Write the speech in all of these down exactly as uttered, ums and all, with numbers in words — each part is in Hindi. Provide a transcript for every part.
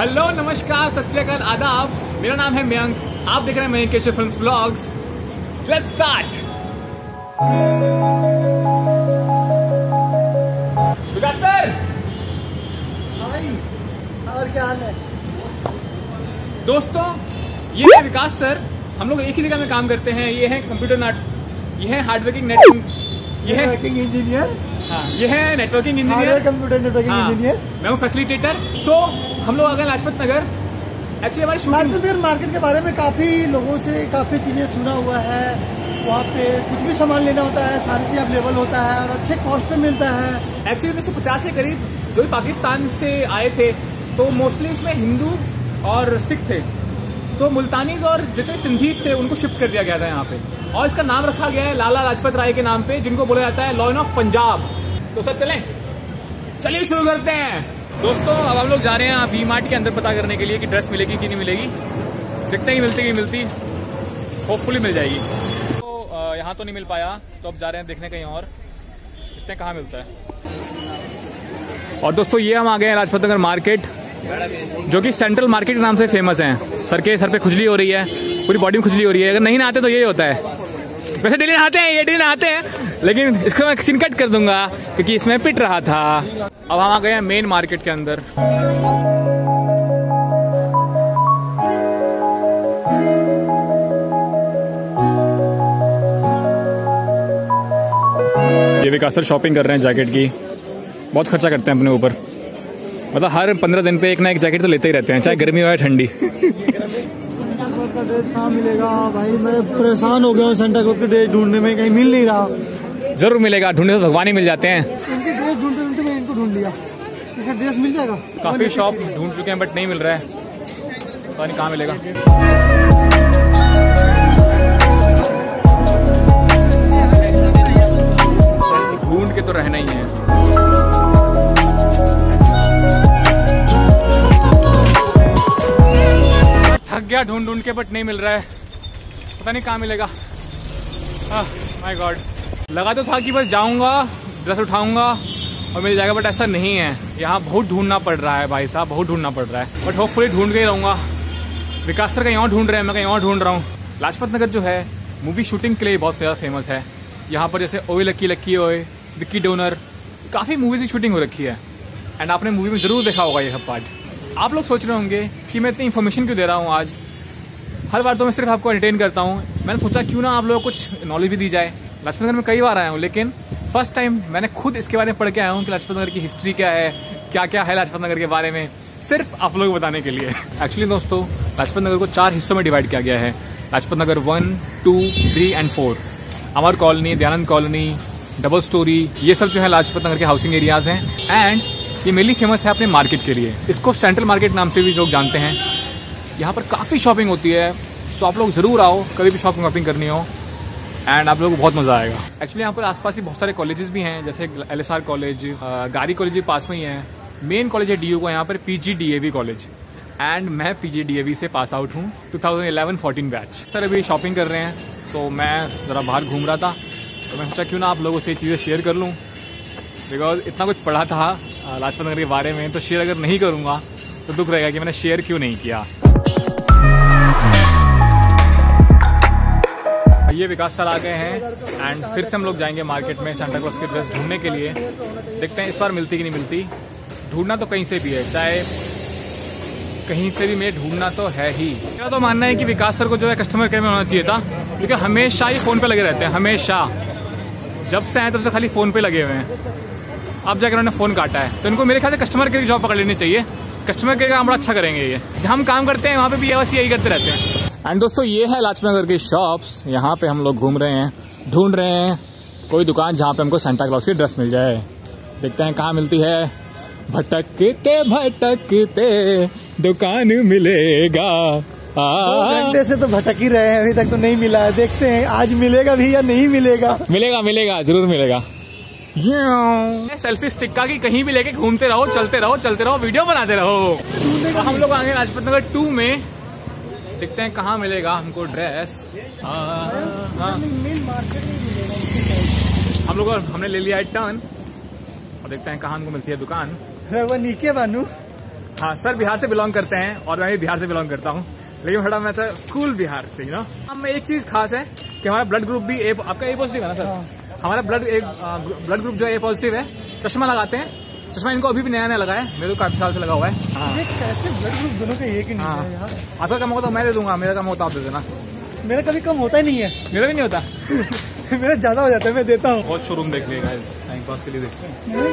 हेलो नमस्कार सत श्री अकाल आदाब, मेरा नाम है मयंक, आप देख रहे हैं Mayank Keshu films blogs. Let's start. Vikas sir, hi, और क्या हाल है? दोस्तों ये है विकास सर, हम लोग एक ही जगह में काम करते हैं। ये है कंप्यूटर नाट, ये है हार्डवर्किंग नेटवर्किंग, ये है नेटवर्किंग इंजीनियर। हाँ, ये है नेटवर्किंग इंजीनियर, कंप्यूटर नेटवर्किंग हाँ, इंजीनियर। मैं हूँ फैसिलिटेटर। सो हम लोग आ गए लाजपत नगर। एक्चुअली हमारी शूटिंग लाजपत नगर मार्केट के बारे में काफी लोगों से काफी चीजें सुना हुआ है। वहाँ पे कुछ भी सामान लेना होता है, सारी चीज अवेलेबल होता है और अच्छे कॉस्ट पे मिलता है। एक्चुअली उन्नीस सौ पचास के करीब जो भी पाकिस्तान से आए थे तो मोस्टली इसमें हिंदू और सिख थे, तो मुल्तानीज और जितने सिंधीज थे उनको शिफ्ट कर दिया गया था यहाँ पे, और इसका नाम रखा गया है लाला लाजपत राय के नाम पे, जिनको बोला जाता है लॉयन ऑफ पंजाब। तो सर चलें, चलिए शुरू करते हैं। दोस्तों अब हम लोग जा रहे हैं वी मार्ट के अंदर पता करने के लिए कि ड्रेस मिलेगी कि नहीं मिलेगी। देखते हैं मिलती कि नहीं मिलती, होपफुली मिल जाएगी। तो यहाँ तो नहीं मिल पाया, तो अब जा रहे हैं देखने कहीं और, देखते हैं कहाँ मिलता है। और दोस्तों ये हम आ गए हैं लाजपत नगर मार्केट, जो कि सेंट्रल मार्केट के नाम से फेमस है। सर के सर पे खुजली हो रही है, पूरी बॉडी में खुजली हो रही है। अगर नहीं नहाते तो यही होता है। वैसे डेली नहाते हैं, ये डेली नहाते हैं, लेकिन इसको मैं सीन कट कर दूंगा क्योंकि इसमें पिट रहा था। अब हम आ गए हैं मेन मार्केट के अंदर। ये विकास सर शॉपिंग कर रहे हैं जैकेट की, बहुत खर्चा करते हैं अपने ऊपर, मतलब हर पंद्रह दिन पे एक ना एक जैकेट तो लेते ही रहते हैं, चाहे गर्मी हो या ठंडी। ड्रेस कहाँ मिलेगा भाई, मैं परेशान हो गया हूँ सेंटा क्लॉज के ड्रेस ढूंढने में, कहीं मिल नहीं रहा। जरूर मिलेगा, ढूंढने तो भगवान ही मिल जाते हैं। इनके ड्रेस ढूंढते ढूंढते मैं इनको ढूंढ लिया, इसका ड्रेस मिल जाएगा। काफी शॉप ढूंढ चुके हैं बट नहीं मिल रहा है, पता नहीं कहाँ मिलेगा। ढूंढ के तो रहना ही है। थक गया ढूंढ ढूंढ के बट नहीं मिल रहा है, पता नहीं कहाँ मिलेगा। माय गॉड, लगा तो था कि बस जाऊंगा, ड्रेस उठाऊंगा और मिल जाएगा, बट ऐसा नहीं है। यहाँ बहुत ढूंढना पड़ रहा है भाई साहब, बहुत ढूंढना पड़ रहा है, बट होपफुली ढूंढ के ही रहूंगा। विकास सर कहीं और ढूंढ रहे हैं, मैं कहीं और ढूंढ रहा हूँ। लाजपत नगर जो है मूवी शूटिंग के लिए बहुत ज़्यादा फेमस है। यहाँ पर जैसे ओए लक्की लक्की ओए, विक्की डोनर, काफ़ी मूवीज की शूटिंग हो रखी है, एंड आपने मूवी में ज़रूर देखा होगा ये सब पार्ट। आप लोग सोच रहे होंगे कि मैं इतनी इन्फॉर्मेशन क्यों दे रहा हूँ आज। हर बार तो मैं सिर्फ आपको एंटरटेन करता हूँ, मैंने सोचा क्यों ना आप लोगों को कुछ नॉलेज भी दी जाए। लाजपत नगर में कई बार आया हूँ, लेकिन फर्स्ट टाइम मैंने खुद इसके बारे में पढ़ के आया हूँ कि लाजपत नगर की हिस्ट्री क्या है, क्या क्या है लाजपत नगर के बारे में, सिर्फ आप लोगों को बताने के लिए। एक्चुअली दोस्तों लाजपत नगर को चार हिस्सों में डिवाइड किया गया है। Lajpat Nagar one, two, three and four. Amar colony, Dayanand colony, double storey, ये सब जो है लाजपत नगर के हाउसिंग एरियाज हैं। एंड ये मेनली फेमस है अपने मार्केट के लिए, इसको सेंट्रल मार्केट नाम से भी लोग जानते हैं। यहाँ पर काफ़ी शॉपिंग होती है, सो आप लोग ज़रूर आओ, कभी भी शॉपिंग वॉपिंग करनी हो, एंड आप लोगों को बहुत मज़ा आएगा। एक्चुअली यहाँ पर आसपास भी बहुत सारे कॉलेजेस भी हैं, जैसे एल एस आर कॉलेज, गारी कॉलेज भी पास में ही है। मेन कॉलेज है डी यू का यहाँ पर, P G D A V college, and मैं P G D A V से पास आउट हूँ, two thousand eleven fourteen batch. Sir अभी शॉपिंग कर रहे हैं, तो मैं ज़रा बाहर घूम रहा था, तो मैं सोचा क्यों ना आप लोगों से चीज़ें शेयर कर लूँ, बिकॉज इतना कुछ पढ़ा था लाजपत नगर के बारे में, तो शेयर अगर नहीं करूँगा तो दुख रहेगा कि मैंने शेयर क्यों नहीं किया। ये विकास सर आ गए हैं, एंड फिर से हम लोग जाएंगे मार्केट में सेंटा क्लॉज की ड्रेस ढूंढने के लिए। देखते हैं इस बार मिलती कि नहीं मिलती। ढूंढना तो कहीं से भी है, चाहे कहीं से भी मैं ढूंढना तो है ही। मेरा तो मानना है कि विकास सर को जो है कस्टमर केयर में होना चाहिए था, क्योंकि हमेशा ही फ़ोन पे लगे रहते हैं, हमेशा जब से आए तब से खाली फ़ोन पे लगे हुए हैं। अब जाकर उन्होंने फ़ोन काटा है, तो इनको मेरे ख्याल से कस्टमर केयर की जॉब पकड़ लेनी चाहिए। कस्टमर केयर का काम बड़ा अच्छा करेंगे ये, जहाँ हम काम करते हैं वहाँ पे भी बस यही करते रहते हैं। एंड दोस्तों ये है लाजपत नगर की शॉप्स, यहाँ पे हम लोग घूम रहे हैं, ढूंढ रहे हैं कोई दुकान जहाँ पे हमको सेंटा क्लॉज की ड्रेस मिल जाए। देखते हैं कहाँ मिलती है। भटकते भटकते दुकान मिलेगा। दो घंटे से तो भटक ही रहे हैं, अभी तक तो नहीं मिला है। देखते हैं आज मिलेगा भी या नहीं मिलेगा। मिलेगा मिलेगा जरूर मिलेगा। सेल्फी स्टिक का कि कहीं भी लेके घूमते रहो, चलते रहो चलते रहो, वीडियो बनाते रहो। तो हम लोग आएंगे लाजपत नगर टू में, देखते हैं कहाँ मिलेगा हमको ड्रेस। हम लोग हमने ले लिया है टर्न, और देखते हैं कहाँ हमको मिलती है दुकान। नीचे बानू हाँ सर बिहार से बिलोंग करते हैं और मैं भी बिहार से बिलोंग करता हूँ, लेकिन थोड़ा मैं तो कूल बिहार से यू नो। हम एक चीज खास है कि हमारा ब्लड ग्रुप भी ए, आपका ए पॉजिटिव है ना सर? हाँ। हमारा ब्लड एक ब्लड ग्रुप जो ए पॉजिटिव है। चश्मा लगाते हैं, चश्मा इनको अभी भी नया नया लगा है, मेरे को काफी साल से लगा हुआ है। हाँ। कैसे ब्लड ग्रुप दोनों का एक ही नहीं है यार? आपका कम होता तो मैं दे दूंगा, मेरा कम होता आप दे देना। मेरा कभी कम होता ही नहीं है। मेरा भी नहीं होता। मेरा ज्यादा हो जाता है, मैं देता हूँ। बहुत शोरूम देख लिएगा इस टाइम पास के लिए देखते हैं।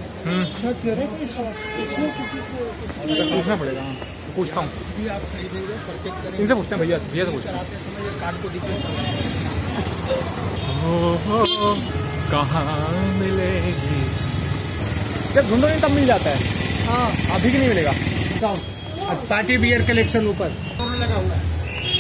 पूछना पड़ेगा, पूछता हूँ इनसे, पूछते हैं भैया भैया से पूछते हैं कहाँ मिलेगी। जब ढूंढो नहीं तब मिल जाता है। हाँ अभी की नहीं मिलेगा। पार्टी बियर कलेक्शन ऊपर लगा हुआ है,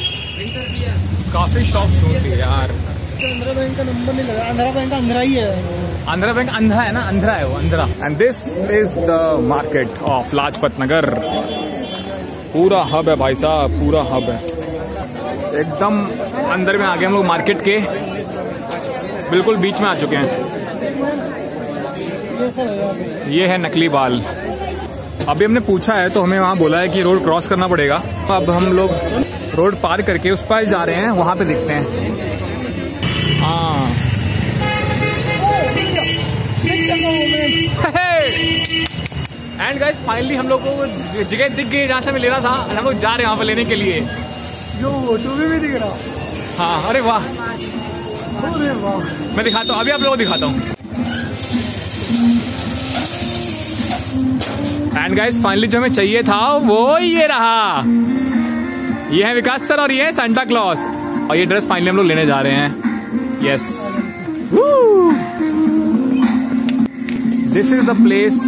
काफी शॉप ढूंढती है यार। आंध्रा बैंक का नंबर नहीं लगा। आंध्रा बैंक अंधेरा ही है। आंध्रा बैंक अंधा है ना, अंधेरा है वो, अंधेरा। And this is the market of Lajpat Nagar. पूरा हब है भाई साहब, पूरा हब है, एकदम अंदर में आ गए हम लोग मार्केट के, बिल्कुल बीच में आ चुके हैं। ये है नकली बाल। अभी हमने पूछा है तो हमें वहाँ बोला है कि रोड क्रॉस करना पड़ेगा। अब हम लोग रोड पार करके उस पार जा रहे हैं, वहाँ पे देखते हैं। हाँ एंड गाइस फाइनली हम लोग को जगह दिख गई जहाँ से हमें लेना था, हम लोग जा रहे हैं वहाँ पे लेने के लिए। जो फोटो में भी दिख रहा। हाँ अरे वाह, अरे वाह। मैं दिखाता हूँ, अभी आप लोगों को दिखाता हूँ। एंड गाइस फाइनली जो हमें चाहिए था वो ये रहा। ये है विकास सर और ये है सांता क्लॉस, और ये ड्रेस फाइनली हम लोग लेने जा रहे हैं। Yes, this is the place.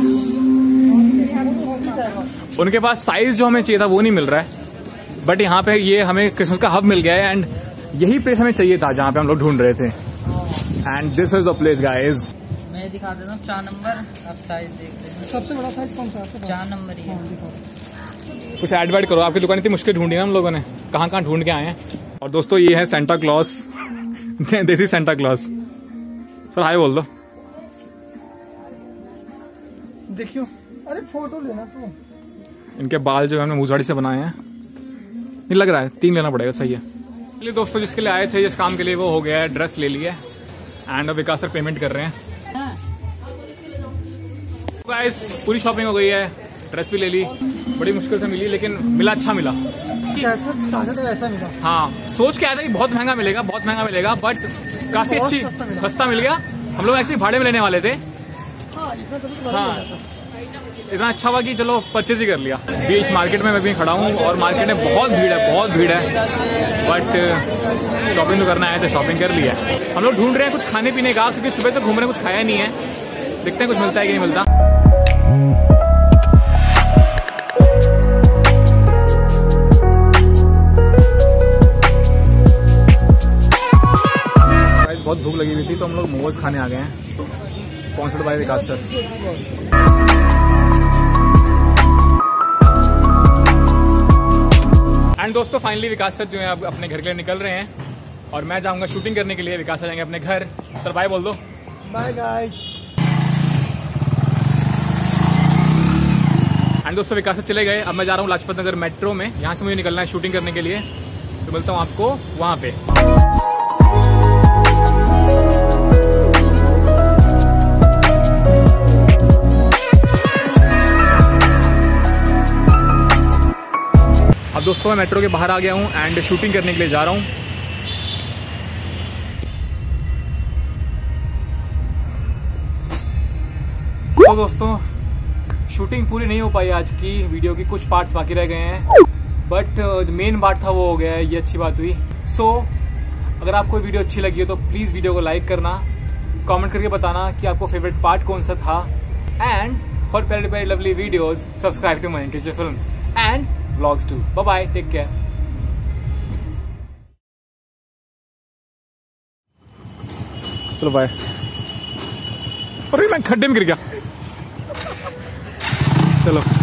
उनके पास साइज जो हमें चाहिए था वो नहीं मिल रहा है, बट यहाँ पे ये हमें क्रिसमस का हब मिल गया है एंड यही प्लेस हमें चाहिए था जहाँ पे हम लोग ढूंढ रहे थे। And this is the place guys. मैं दिखा देता हूँ चार नंबर, आप साइज देख लें। सबसे बड़ा साइज कौन सा है? चार नंबर ही है। कुछ एड वाइड करो, आपकी दुकान इतनी मुश्किल ढूंढी ना हम लोगों ने, कहाँ कहाँ ढूंढ के आए हैं। और दोस्तों ये है Santa Claus, desi Santa Claus. Sir hi बोल दो। देखियो, अरे फोटो लेना तो। इनके बाल जो हमने मूंछाड़ी से बनाए हैं, नहीं लग रहा है, तीन लेना पड़ेगा। सही है। चलिए दोस्तों, जिसके लिए आए थे जिस काम के लिए वो हो गया है, ड्रेस ले लिया एंड अब विकास सर पेमेंट कर रहे हैं। गाइस पूरी शॉपिंग हो गई है, ड्रेस भी ले ली, बड़ी मुश्किल से मिली लेकिन मिला, अच्छा मिला। कैसा साझा तो ऐसा मिला। हाँ सोच के आया था कि बहुत महंगा मिलेगा, बहुत महंगा मिलेगा, बट काफी अच्छी सस्ता मिल गया। हम लोग एक्चुअली भाड़े में लेने वाले थे। हाँ इतना अच्छा हुआ कि चलो परचेज ही कर लिया। बीच मार्केट में मैं भी खड़ा हूँ और मार्केट में बहुत भीड़ है, बहुत भीड़ है, बट शॉपिंग तो करना है तो शॉपिंग कर लिया। हम लोग ढूंढ रहे हैं कुछ खाने पीने का, क्योंकि सुबह तो घूम रहे हैं, कुछ खाया नहीं है। देखते हैं कुछ मिलता है कि नहीं मिलता। बहुत भूख लगी हुई थी तो हम लोग मोमोज खाने आ गए हैं, sponsored by Vikas sir. And दोस्तों फाइनली विकास सर जो है अब अपने घर के लिए निकल रहे हैं और मैं जाऊंगा शूटिंग करने के लिए। विकास सर जाएंगे अपने घर। सर बाय बोल दो। Bye guys. एंड दोस्तों विकास सर चले गए, अब मैं जा रहा हूँ लाजपत नगर मेट्रो में, यहाँ से मुझे निकलना है शूटिंग करने के लिए। तो मिलता हूँ आपको वहां पे। अब दोस्तों मैं मेट्रो के बाहर आ गया हूँ एंड शूटिंग करने के लिए जा रहा हूँ। तो दोस्तों शूटिंग पूरी नहीं हो पाई आज की वीडियो की, कुछ पार्ट्स बाकी रह गए हैं, बट मेन पार्ट था वो हो गया है, ये अच्छी बात हुई। सो so, अगर आपको वीडियो अच्छी लगी हो तो प्लीज वीडियो को लाइक करना, कमेंट करके बताना कि आपको फेवरेट पार्ट कौन सा था। And for very very lovely videos subscribe to Mayank Keshu films and vlogs too. Bye bye, take care. चलो बाय। अरे मैं खड्डे में गिर गया। चलो।